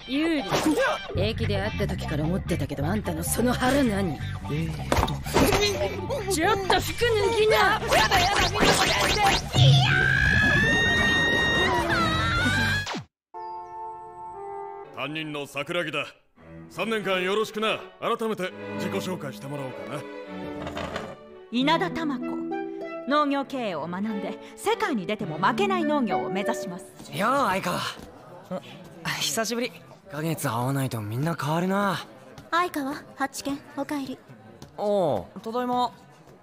有利。平気で会った時から思ってたけど、あんたのその腹何？ちょっと服脱ぎな。やだやだ、みんなこれやって。 担任の桜木だ。3年間よろしくな。改めて自己紹介してもらおうかな。 稲田珠子。農業経営を学んで世界に出ても負けない農業を目指します。 よう相川。久しぶり。1ヶ月会わないとみんな変わるな。 相川八軒おかえり。 おお、ただいま。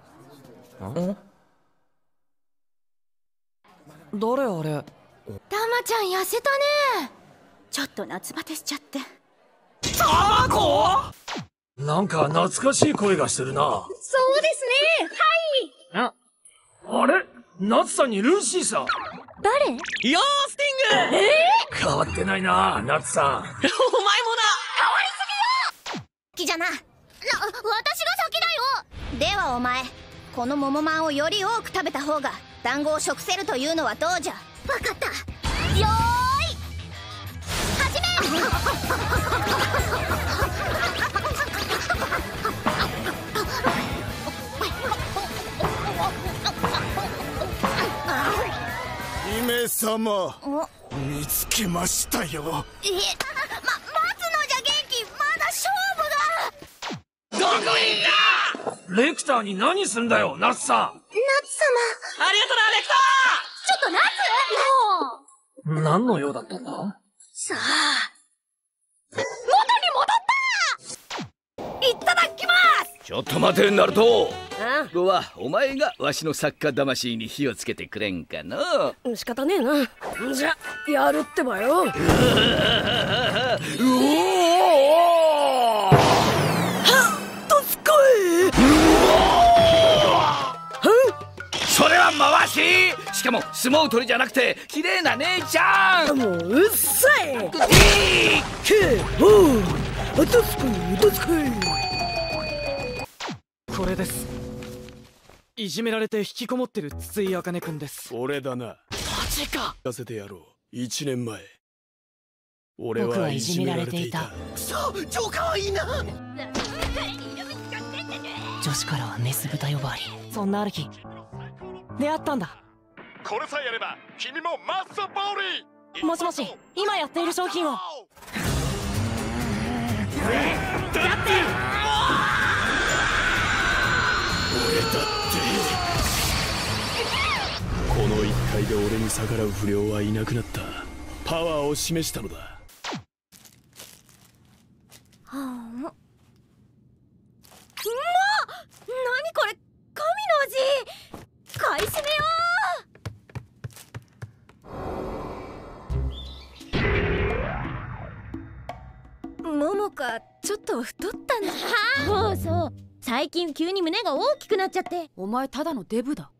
誰あれ？ たまちゃん痩せたね。ちょっと夏バテしちゃって。 たまこ？ なんか懐かしい声がしてるな。 そうですね。はい。 あれ？夏さんにルーシーさん。 誰？ よースティング。 変わってないな、夏さん。お前もだ。 変わりすぎよ。きじゃな。私が先だよ。ではお前、この桃まんをより多く食べた方が団子を食せるというのはどうじゃ。わかった。よーい。始め。 姫様、見つけましたよ。 待つのじゃ元気。まだ勝負が。 どこにいんだ。 レクターに何すんだよ、夏さん。 夏様。 ありがとな、レクタちょっと夏。もう。 何の用だったんだ。 さあ。元に戻った。いただきます。 ちょっと待て、ナルト。ここはお前がわしの作家魂に火をつけてくれんかな。 仕方ねえな。じゃやるってばよ。 それは回し。しかも相撲取りじゃなくて綺麗な姉ちゃん。 もううっさい。 これです。いじめられて引きこもってる筒井茜くんです。 俺だな。 マジか。 聞かせてやろう。1年前俺はいじめられていた。 そう、超可愛いな。女子からはメス豚呼ばわり。そんなある日出会ったんだ。 これさえやれば君もマッサボーリー。 もしもし、今やっている商品を。だって俺だってこの一回で俺に逆らう不良はいなくなった。パワーを示したのだ。 はあ。うまっ。何これ、神の味。買い占めよう。ももかちょっと太ったね。そうそう、最近急に胸が大きくなっちゃって。 お前ただのデブだ。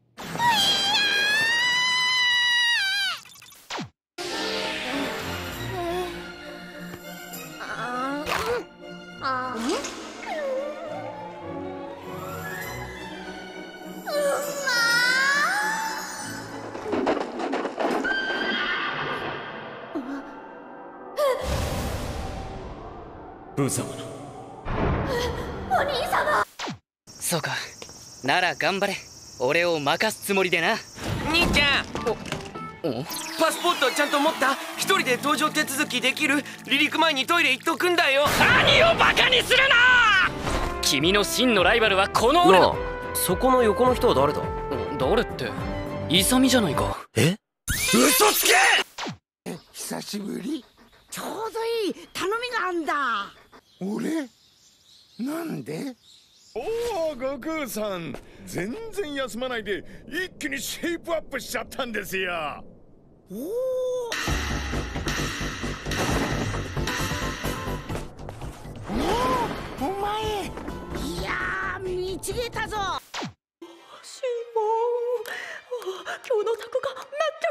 ブー様の。 お兄様。 そうか、なら頑張れ。俺を任すつもりでな。 兄ちゃん、パスポートちゃんと持った？一人で搭乗手続きできる？離陸前にトイレ行っとくんだよ。 何をバカにするな。君の真のライバルはこの俺だ。 そこの横の人は誰だ？ 誰って、勇じゃないか。 え？嘘つけ！ 久しぶり。 ちょうどいい頼みがあんだ。 俺？なんで？ おお、悟空さん、全然休まないで一気にシェイプアップしちゃったんですよ。 おお。お前。いやー、見ちげたぞ。 シモン、今日のタコが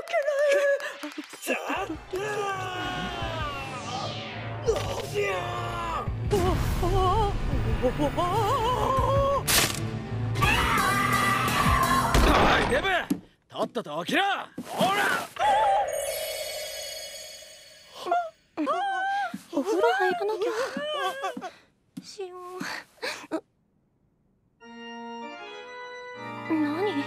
全く嫌い。 どうしよおいデブ、とっとと起きろ。ほら。 入らなきゃ。しよう。何？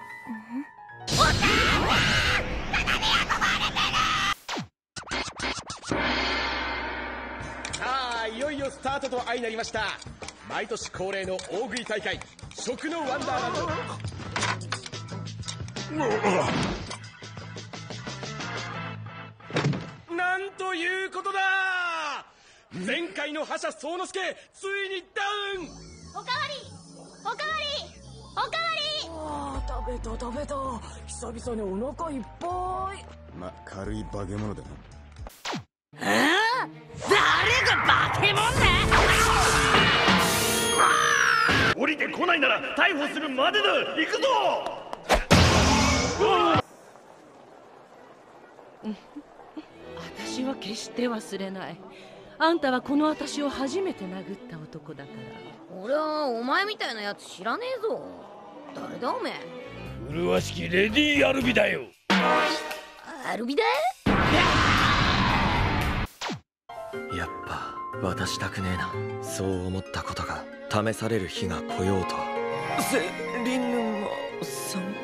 さあ、いよいよスタートと相なりました。毎年恒例の大食い大会、食のワンダーランド。なんということだ。前回の覇者宗之助、ついにダウン。 おかわりおかわりおかわり。 ああ、食べた食べた。久々にお腹いっぱい。 ま、軽い化け物だな。 誰が化け物だ。 降りてこないなら逮捕するまでだ。行くぞ。 私は決して忘れない。あんたはこの私を初めて殴った男だから。 俺はお前みたいなやつ知らねえぞ。誰だおめえ。 麗しきレディーアルビだよ。 アルビだ。 やっぱ渡したくねえな。そう思ったことが試される日が来ようと。セリヌマさん。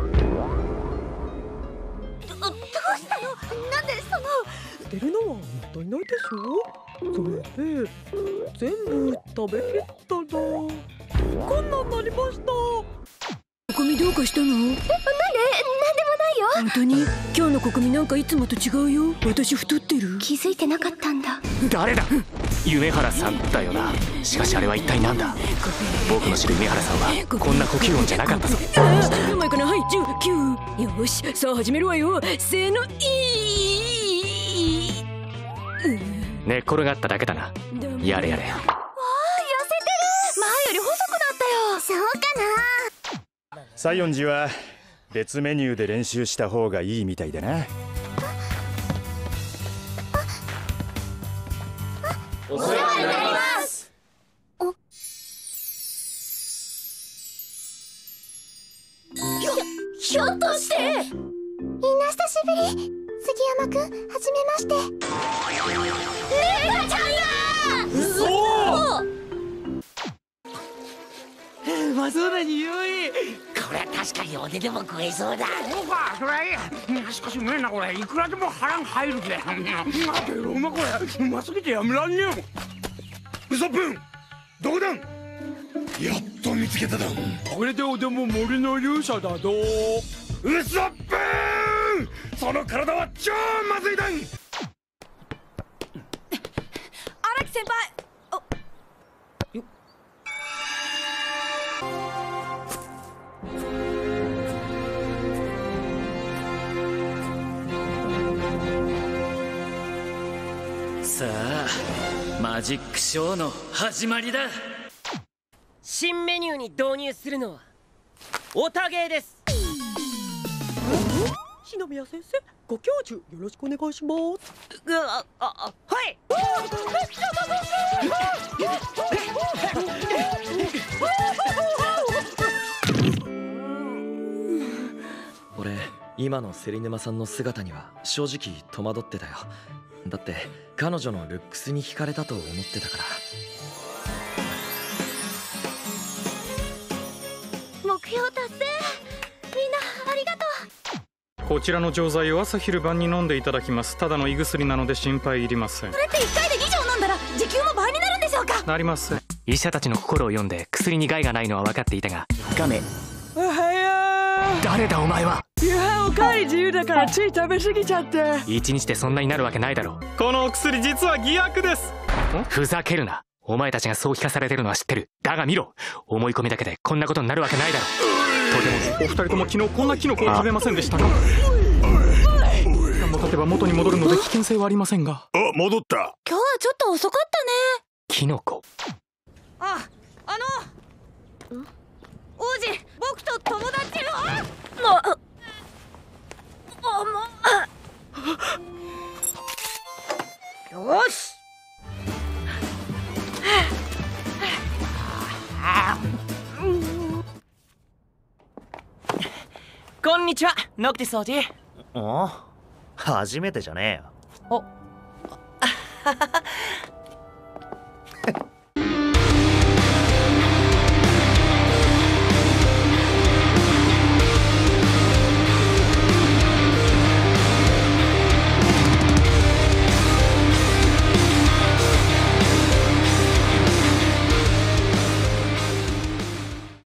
どうしたの？なんでその。 捨てるのはもったいないでしょ。それで全部食べきったらこんなになりました。 こみどうかしたの？ なんでもないよ。 本当に今日のここみなんかいつもと違うよ。私太ってる？ 気づいてなかったんだ。 誰だ？夢原さんだよな。しかしあれは一体何だ？僕の知る夢原さんはこんな呼吸音じゃなかったぞ。 うまいかな。はい、10、9。よし、さあ始めるわよ。せーの、 寝っ転がっただけだな。やれやれ。 わあ、痩せてる。前より細くなったよ。そうかな。 西園寺は別メニューで練習した方がいいみたいだな。 お世話になります。 ひょっとして。みんな久しぶり。杉山くん、はじめまして。レイナちゃんや。 嘘。 うまそうな匂い。 これは確かに俺でも食えそうだ。 そうか、それはいい。しかしうめえなこれ。いくらでも腹が入るぜ。うまこれ。うますぎてやめらんねえよ。ウソップン、どこだ。やっと見つけただ。これで俺も森の勇者だぞ。ウソップン、その体は超まずいだん。 荒木先輩。 さあ、マジックショーの始まりだ。 新メニューに導入するのはオタゲーです。 篠宮先生、ご教授よろしくお願いします。 はい。 俺今の芹沼さんの姿には正直戸惑ってたよ。だって彼女のルックスに惹かれたと思ってたから。 目標達成。みんなありがとう。 こちらの錠剤を朝昼晩に飲んでいただきます。ただの胃薬なので心配いりません。 それって1回で2錠飲んだら時給も倍になるんでしょうか？ なりません。 医者たちの心を読んで薬に害がないのは分かっていたが、ガメ。 おはよう。 誰だお前は。 夕飯おかわり自由だからつい食べ過ぎちゃって。 一日でそんなになるわけないだろう。 このお薬実は偽薬です。 ふざけるな。お前たちがそう聞かされてるのは知ってる。だが見ろ、思い込みだけでこんなことになるわけないだろう。とても。 お二人とも昨日こんなキノコを食べませんでしたか？時間も経てば元に戻るので危険性はありませんが。 戻った。 今日はちょっと遅かったね。 キノコ。 王子、僕と友達の。よし。 こんにちは、ノクティス王子。 初めてじゃねえよ。